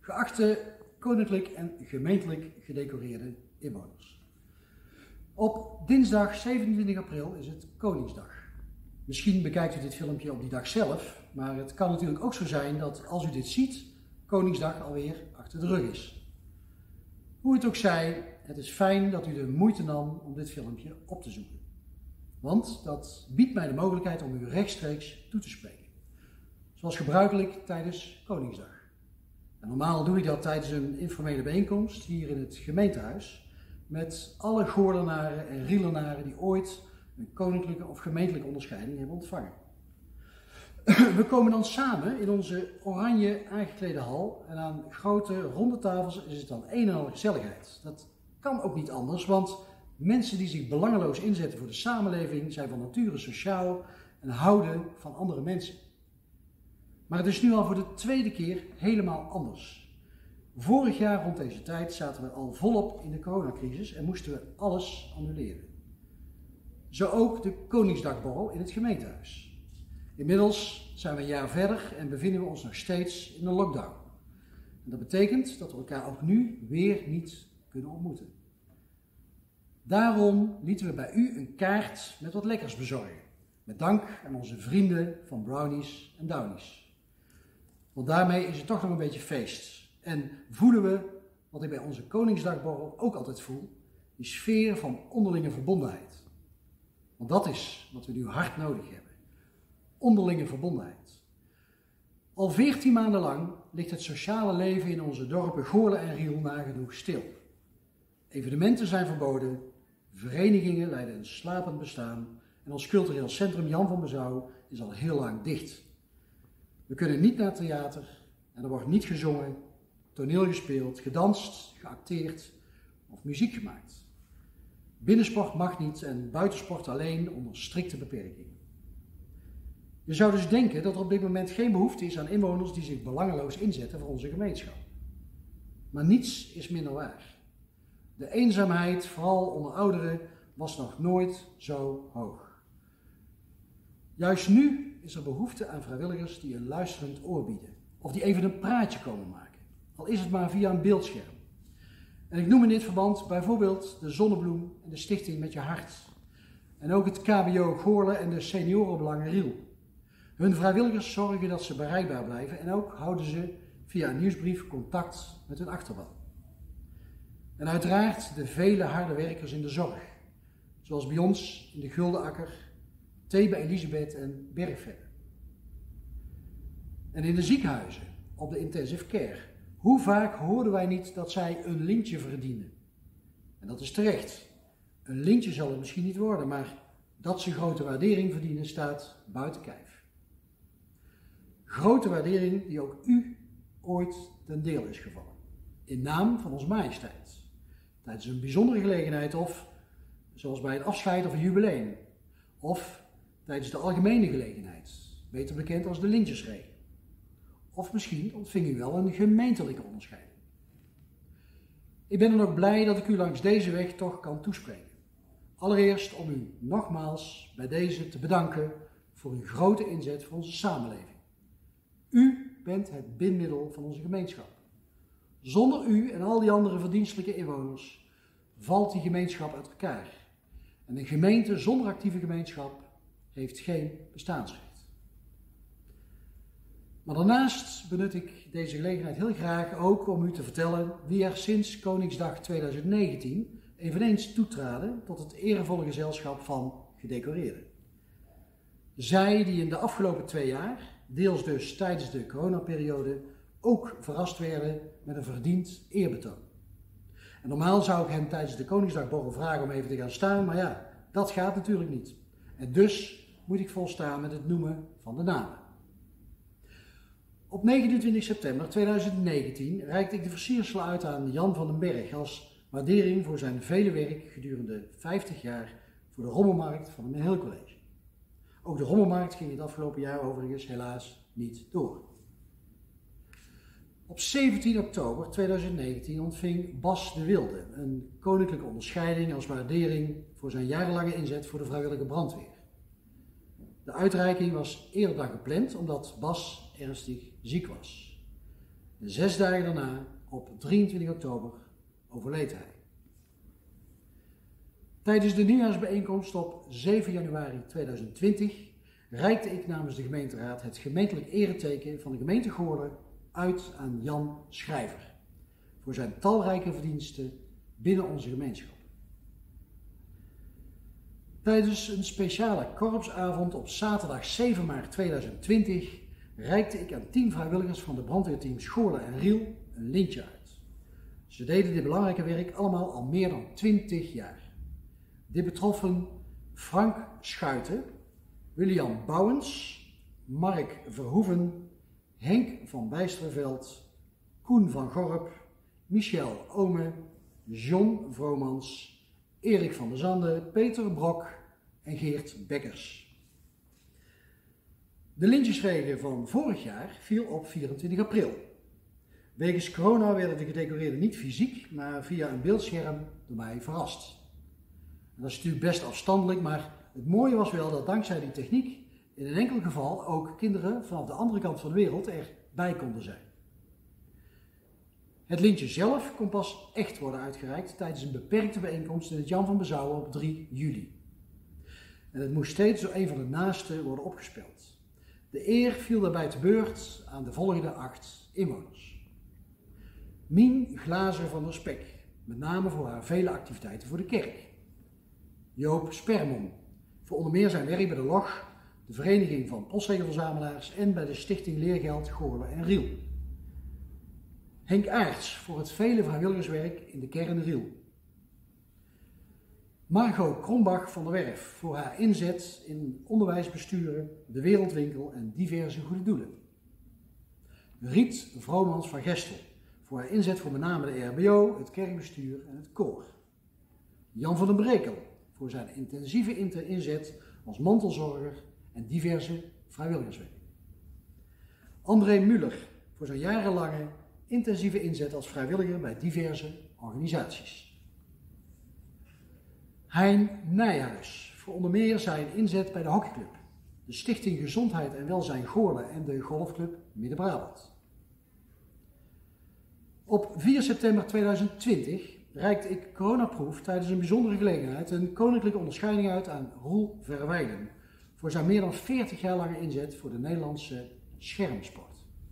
Geachte koninklijk en gemeentelijk gedecoreerde inwoners. Op dinsdag 27 april is het Koningsdag. Misschien bekijkt u dit filmpje op die dag zelf, maar het kan natuurlijk ook zo zijn dat als u dit ziet, Koningsdag alweer achter de rug is. Hoe het ook zij, het is fijn dat u de moeite nam om dit filmpje op te zoeken. Want dat biedt mij de mogelijkheid om u rechtstreeks toe te spreken. Zoals gebruikelijk tijdens Koningsdag. En normaal doe ik dat tijdens een informele bijeenkomst hier in het gemeentehuis met alle Goorlenaren en Rielenaren die ooit een koninklijke of gemeentelijke onderscheiding hebben ontvangen. We komen dan samen in onze oranje aangeklede hal en aan grote ronde tafels is het dan een en al gezelligheid. Dat kan ook niet anders, want mensen die zich belangeloos inzetten voor de samenleving zijn van nature sociaal en houden van andere mensen. Maar het is nu al voor de tweede keer helemaal anders. Vorig jaar rond deze tijd zaten we al volop in de coronacrisis en moesten we alles annuleren. Zo ook de Koningsdagborrel in het gemeentehuis. Inmiddels zijn we een jaar verder en bevinden we ons nog steeds in een lockdown. En dat betekent dat we elkaar ook nu weer niet kunnen ontmoeten. Daarom lieten we bij u een kaart met wat lekkers bezorgen. Met dank aan onze vrienden van Brownies en Downies. Want daarmee is het toch nog een beetje feest. En voelen we, wat ik bij onze Koningsdagborrel ook altijd voel, die sfeer van onderlinge verbondenheid. Want dat is wat we nu hard nodig hebben. Onderlinge verbondenheid. Al 14 maanden lang ligt het sociale leven in onze dorpen Goorlen en Riel nagenoeg stil. Evenementen zijn verboden, verenigingen leiden een slapend bestaan en ons cultureel centrum Jan van Bezouw is al heel lang dicht. We kunnen niet naar theater en er wordt niet gezongen, toneel gespeeld, gedanst, geacteerd of muziek gemaakt. Binnensport mag niet en buitensport alleen onder strikte beperkingen. Je zou dus denken dat er op dit moment geen behoefte is aan inwoners die zich belangeloos inzetten voor onze gemeenschap. Maar niets is minder waar. De eenzaamheid, vooral onder ouderen, was nog nooit zo hoog. Juist nu is er behoefte aan vrijwilligers die een luisterend oor bieden. Of die even een praatje komen maken. Al is het maar via een beeldscherm. En ik noem in dit verband bijvoorbeeld de Zonnebloem en de Stichting Met Je Hart. En ook het KBO Goorlen en de Seniorenbelangen Riel. Hun vrijwilligers zorgen dat ze bereikbaar blijven en ook houden ze via een nieuwsbrief contact met hun achterban. En uiteraard de vele harde werkers in de zorg. Zoals bij ons in de Guldenakker, Thebe Elisabeth en Bergvenne. En in de ziekenhuizen, op de intensive care. Hoe vaak hoorden wij niet dat zij een lintje verdienen? En dat is terecht. Een lintje zal het misschien niet worden, maar dat ze grote waardering verdienen staat buiten kijf. Grote waardering die ook u ooit ten deel is gevallen. In naam van onze majesteit. Tijdens een bijzondere gelegenheid of, zoals bij een afscheid of een jubileum. Of tijdens de algemene gelegenheid, beter bekend als de Lintjesree. Of misschien ontving u wel een gemeentelijke onderscheiding. Ik ben dan ook blij dat ik u langs deze weg toch kan toespreken. Allereerst om u nogmaals bij deze te bedanken voor uw grote inzet voor onze samenleving. U bent het bindmiddel van onze gemeenschap. Zonder u en al die andere verdienstelijke inwoners valt die gemeenschap uit elkaar. En een gemeente zonder actieve gemeenschap heeft geen bestaansrecht. Maar daarnaast benut ik deze gelegenheid heel graag ook om u te vertellen wie er sinds Koningsdag 2019 eveneens toetraden tot het erevolle gezelschap van gedecoreerden. Zij die in de afgelopen 2 jaar, deels dus tijdens de coronaperiode, ook verrast werden met een verdiend eerbetoon. En normaal zou ik hen tijdens de Koningsdagborrel vragen om even te gaan staan, maar ja, dat gaat natuurlijk niet. En dus moet ik volstaan met het noemen van de namen. Op 29 september 2019 reikte ik de versierselen uit aan Jan van den Berg als waardering voor zijn vele werk gedurende 50 jaar voor de rommelmarkt van het Miheel College. Ook de rommelmarkt ging het afgelopen jaar overigens helaas niet door. Op 17 oktober 2019 ontving Bas de Wilde een koninklijke onderscheiding als waardering voor zijn jarenlange inzet voor de vrijwillige brandweer. De uitreiking was eerder dan gepland omdat Bas ernstig ziek was. En 6 dagen daarna, op 23 oktober, overleed hij. Tijdens de nieuwjaarsbijeenkomst op 7 januari 2020 reikte ik namens de gemeenteraad het gemeentelijk ereteken van de gemeente Goorlen uit aan Jan Schrijver voor zijn talrijke verdiensten binnen onze gemeenschap. Tijdens een speciale korpsavond op zaterdag 7 maart 2020 reikte ik aan 10 vrijwilligers van de brandweerteams Goorlen en Riel een lintje uit. Ze deden dit belangrijke werk allemaal al meer dan 20 jaar. Dit betroffen Frank Schuiten, William Bouwens, Mark Verhoeven, Henk van Bijsterveld, Koen van Gorp, Michel Ome, John Vromans, Erik van der Zanden, Peter Brok en Geert Bekkers. De lintjesregen van vorig jaar viel op 24 april. Wegens corona werden de gedecoreerden niet fysiek, maar via een beeldscherm door mij verrast. En dat is natuurlijk best afstandelijk, maar het mooie was wel dat dankzij die techniek in een enkel geval ook kinderen vanaf de andere kant van de wereld erbij konden zijn. Het lintje zelf kon pas echt worden uitgereikt tijdens een beperkte bijeenkomst in het Jan van Bezouwen op 3 juli. En het moest steeds door een van de naasten worden opgespeeld. De eer viel daarbij te beurt aan de volgende 8 inwoners. Mien Glazer van der Spek, met name voor haar vele activiteiten voor de kerk. Joop Spermon, voor onder meer zijn werk bij de LOG, de Vereniging van Postzegelverzamelaars en bij de Stichting Leergeld Goorlen en Riel. Henk Aerts voor het vele vrijwilligerswerk in de kern Riel. Margot Krombach van der Werf voor haar inzet in onderwijsbesturen, de Wereldwinkel en diverse goede doelen. Riet Vromans van Gestel voor haar inzet voor met name de RBO, het kerkbestuur en het koor. Jan van den Brekel voor zijn intensieve inzet als mantelzorger en diverse vrijwilligerswerk. André Muller voor zijn jarenlange intensieve inzet als vrijwilliger bij diverse organisaties. Hein Nijhuis voor onder meer zijn inzet bij de hockeyclub, de Stichting Gezondheid en Welzijn Goorlen en de golfclub Midden-Brabant. Op 4 september 2020 reikte ik coronaproof tijdens een bijzondere gelegenheid een koninklijke onderscheiding uit aan Roel Verwijden voor zijn meer dan 40 jaar lange inzet voor de Nederlandse schermsport.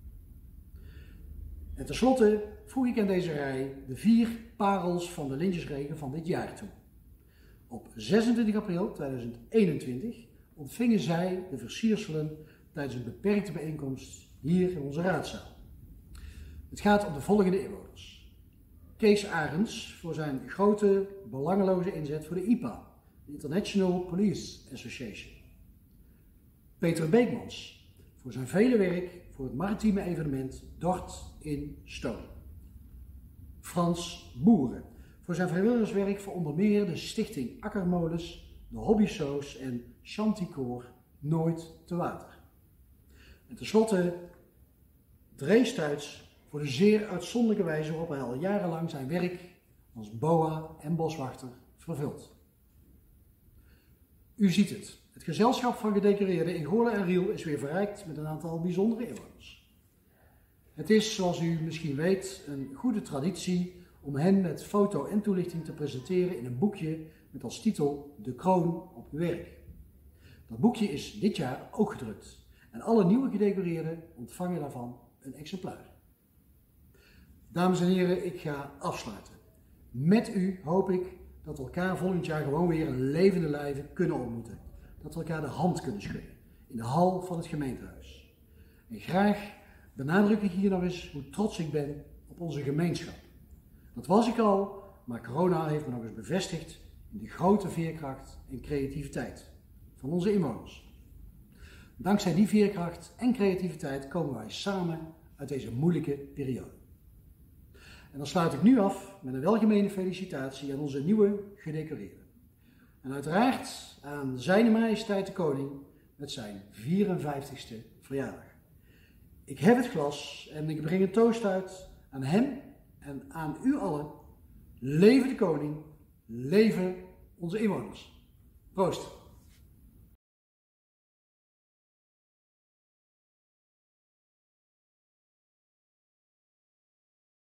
En tenslotte voeg ik aan deze rij de 4 parels van de lintjesregen van dit jaar toe. Op 26 april 2021 ontvingen zij de versierselen tijdens een beperkte bijeenkomst hier in onze raadzaal. Het gaat om de volgende inwoners. Kees Arends voor zijn grote, belangeloze inzet voor de IPA, de International Police Association. Peter Beekmans voor zijn vele werk voor het maritieme evenement Dort in Stoom. Frans Boeren voor zijn vrijwilligerswerk voor onder meer de Stichting Akkermolens, de Hobbysoos en Chanticoor Nooit te Water. En tenslotte Drees Tuits voor de zeer uitzonderlijke wijze waarop hij al jarenlang zijn werk als boa en boswachter vervult. U ziet het. Het gezelschap van gedecoreerden in Goorlen en Riel is weer verrijkt met een aantal bijzondere inwoners. Het is, zoals u misschien weet, een goede traditie om hen met foto en toelichting te presenteren in een boekje met als titel De Kroon op uw werk. Dat boekje is dit jaar ook gedrukt en alle nieuwe gedecoreerden ontvangen daarvan een exemplaar. Dames en heren, ik ga afsluiten. Met u hoop ik dat we elkaar volgend jaar gewoon weer een levende lijve kunnen ontmoeten. Dat we elkaar de hand kunnen schudden in de hal van het gemeentehuis. En graag benadruk ik hier nog eens hoe trots ik ben op onze gemeenschap. Dat was ik al, maar corona heeft me nog eens bevestigd in de grote veerkracht en creativiteit van onze inwoners. Dankzij die veerkracht en creativiteit komen wij samen uit deze moeilijke periode. En dan sluit ik nu af met een welgemeende felicitatie aan onze nieuwe gedecoreerden. En uiteraard aan Zijne Majesteit de Koning met zijn 54ste verjaardag. Ik heb het glas en ik breng een toast uit aan hem en aan u allen. Leven de koning, leven onze inwoners. Proost!